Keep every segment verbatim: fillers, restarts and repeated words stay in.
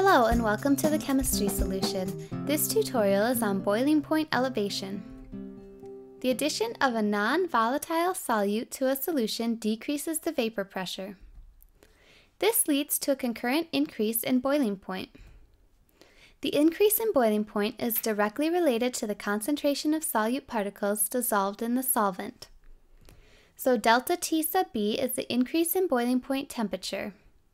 Hello and welcome to the chemistry solution. This tutorial is on boiling point elevation. The addition of a non-volatile solute to a solution decreases the vapor pressure. This leads to a concurrent increase in boiling point. The increase in boiling point is directly related to the concentration of solute particles dissolved in the solvent. So delta T sub B is the increase in boiling point temperature.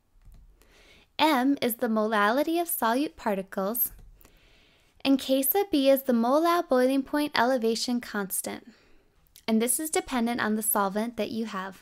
M is the molality of solute particles, and K sub B is the molal boiling point elevation constant, and this is dependent on the solvent that you have.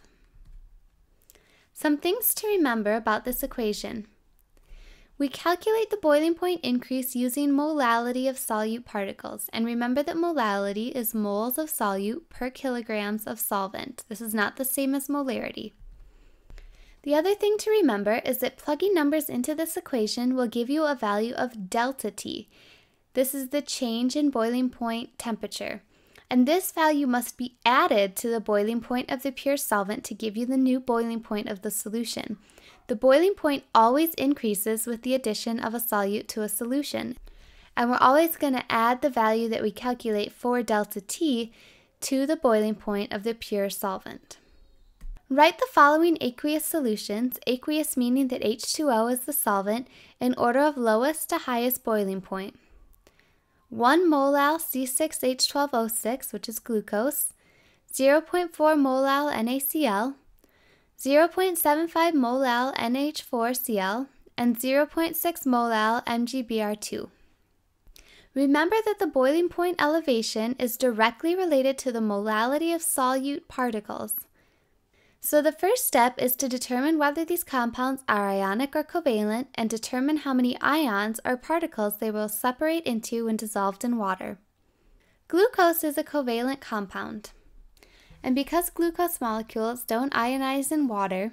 Some things to remember about this equation. We calculate the boiling point increase using molality of solute particles, and remember that molality is moles of solute per kilograms of solvent. This is not the same as molarity. The other thing to remember is that plugging numbers into this equation will give you a value of delta T. This is the change in boiling point temperature, and this value must be added to the boiling point of the pure solvent to give you the new boiling point of the solution. The boiling point always increases with the addition of a solute to a solution, and we're always going to add the value that we calculate for delta T to the boiling point of the pure solvent. Write the following aqueous solutions, aqueous meaning that H two O is the solvent, in order of lowest to highest boiling point. one molal C six H twelve O six, which is glucose, zero point four molal NaCl, zero point seven five molal N H four Cl, and zero point six molal M G B R two. Remember that the boiling point elevation is directly related to the molality of solute particles. So the first step is to determine whether these compounds are ionic or covalent and determine how many ions or particles they will separate into when dissolved in water. Glucose is a covalent compound. And because glucose molecules don't ionize in water,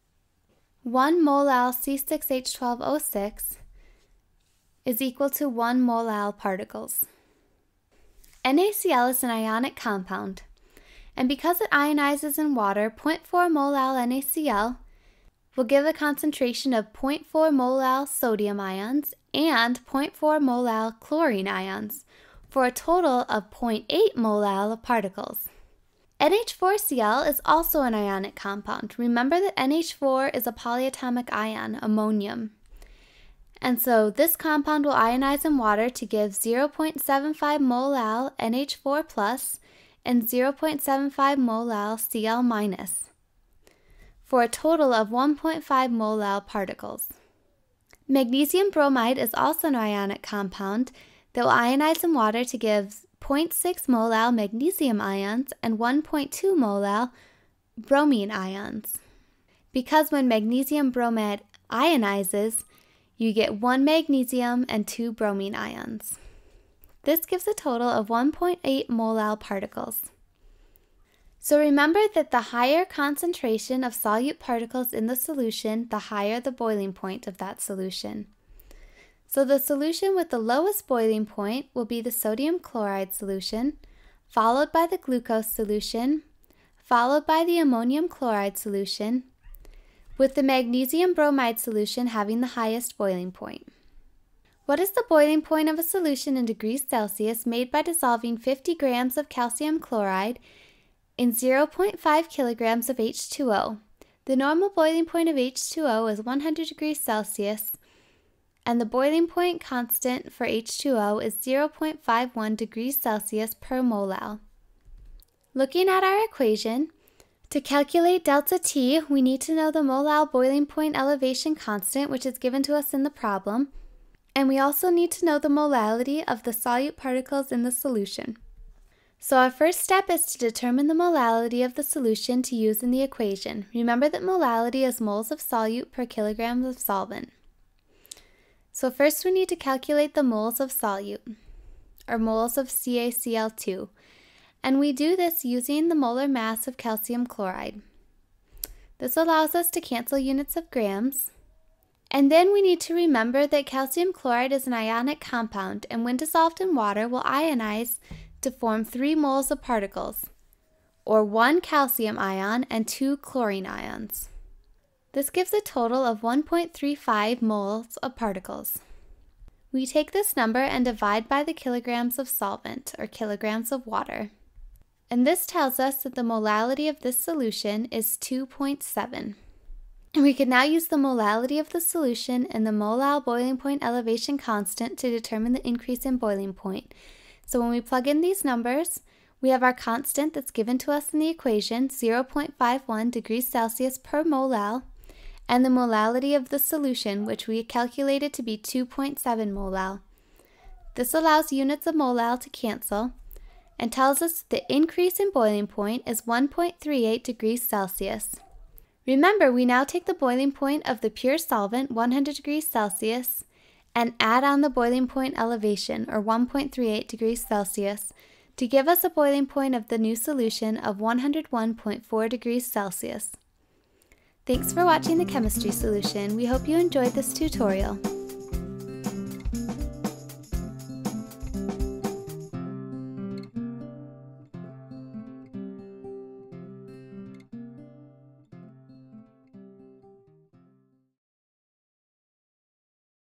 one molal C six H twelve O six is equal to one molal particles. NaCl is an ionic compound. And because it ionizes in water, zero point four molal NaCl will give a concentration of zero point four molal sodium ions and zero point four molal chlorine ions, for a total of zero point eight molal of particles. N H four Cl is also an ionic compound. Remember that N H four is a polyatomic ion, ammonium. And so this compound will ionize in water to give zero point seven five molal N H four plus and zero point seven five molal Cl minus, for a total of one point five molal particles. Magnesium bromide is also an ionic compound that will ionize in water to give zero point six molal magnesium ions and one point two molal bromine ions. Because when magnesium bromide ionizes, you get one magnesium and two bromine ions. This gives a total of one point eight molal particles. So remember that the higher concentration of solute particles in the solution, the higher the boiling point of that solution. So the solution with the lowest boiling point will be the sodium chloride solution, followed by the glucose solution, followed by the ammonium chloride solution, with the magnesium bromide solution having the highest boiling point. What is the boiling point of a solution in degrees Celsius made by dissolving fifty grams of calcium chloride in zero point five kilograms of H two O? The normal boiling point of H two O is one hundred degrees Celsius, and the boiling point constant for H two O is zero point five one degrees Celsius per molal. Looking at our equation, to calculate delta T, we need to know the molal boiling point elevation constant, which is given to us in the problem. And we also need to know the molality of the solute particles in the solution. So our first step is to determine the molality of the solution to use in the equation. Remember that molality is moles of solute per kilogram of solvent. So first we need to calculate the moles of solute, or moles of C a C l two. And we do this using the molar mass of calcium chloride. This allows us to cancel units of grams. And then we need to remember that calcium chloride is an ionic compound, and when dissolved in water will ionize to form three moles of particles, or one calcium ion and two chlorine ions. This gives a total of one point three five moles of particles. We take this number and divide by the kilograms of solvent, or kilograms of water. And this tells us that the molality of this solution is two point seven. And we can now use the molality of the solution and the molal boiling point elevation constant to determine the increase in boiling point. So when we plug in these numbers, we have our constant that's given to us in the equation, zero point five one degrees Celsius per molal, and the molality of the solution, which we calculated to be two point seven molal. This allows units of molal to cancel and tells us the increase in boiling point is one point three eight degrees Celsius. Remember, we now take the boiling point of the pure solvent, one hundred degrees Celsius, and add on the boiling point elevation, or one point three eight degrees Celsius, to give us a boiling point of the new solution of one hundred one point four degrees Celsius. Thanks for watching the chemistry solution. We hope you enjoyed this tutorial.